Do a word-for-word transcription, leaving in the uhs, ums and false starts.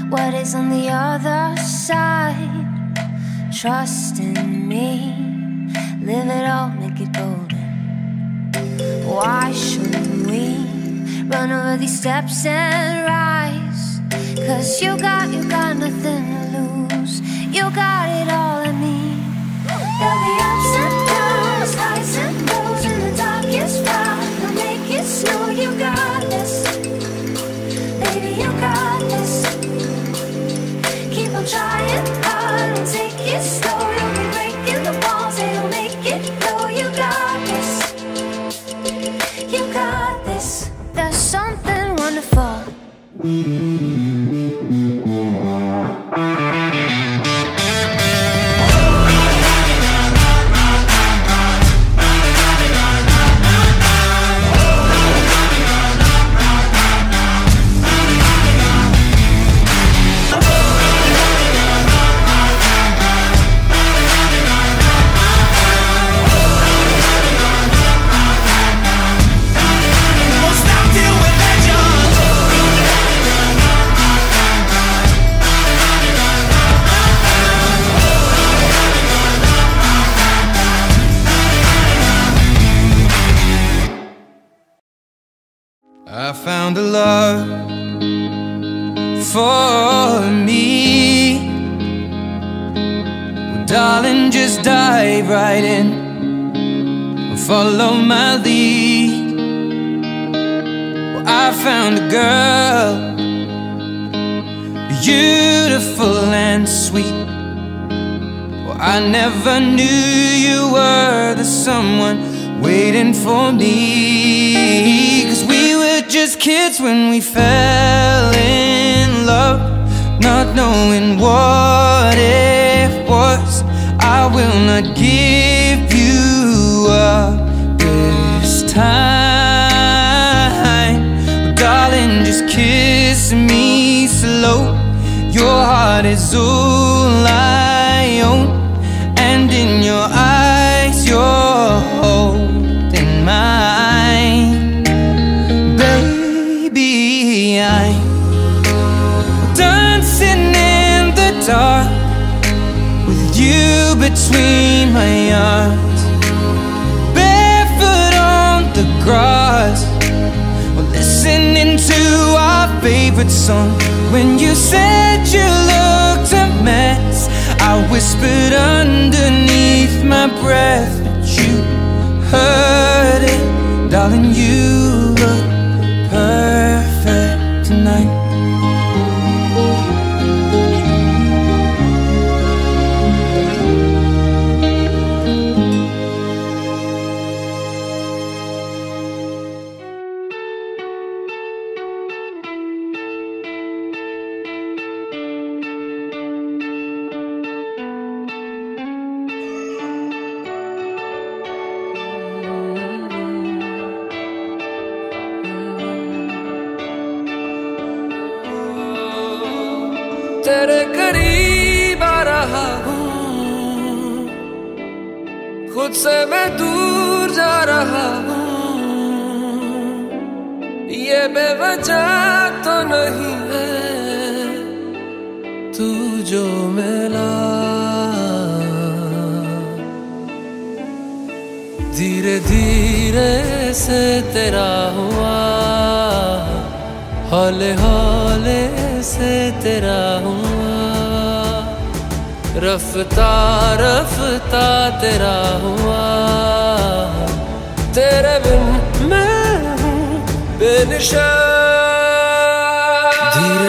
what is on the other side. Trust in me, live it all, make it golden. Why shouldn't we run over these steps and rise? Cause you got, you got nothing to lose. You got it all in me. There'll be ups and downs, highs and lows, in the darkest ride. We'll make it snow, you got this. Baby, you got this. Keep on trying hard and take it slow. You'll be breaking the walls and you'll make it go. You got this. You got this. There's something wonderful. I found a love for me. Well, darling, just dive right in, follow my lead. Well, I found a girl, beautiful and sweet. Well, I never knew you were the someone waiting for me. Cause we were just kids when we fell in love, not knowing what it was. I will not give you up this time. But darling, just kiss me slow. Your heart is all I own, and in your eyes you're holding mine. Baby, I'm dancing in the dark with you between my arms, barefoot on the grass, we're listening to our favorite song. When you said you looked a mess, I whispered underneath my breath, but you heard it. Darling, you look perfect tonight. तेरे करीब आ रहा हूँ, खुद से मैं दूर जा रहा हूँ। ये बेवजह तो नहीं है तू जो मिला, धीरे धीरे से तेरा हुआ, हौले हौले से तेरा हुआ, रफ्ता रफ्ता तेरा हुआ। तेरे बिन मैं हूँ बेनिशान। धीरे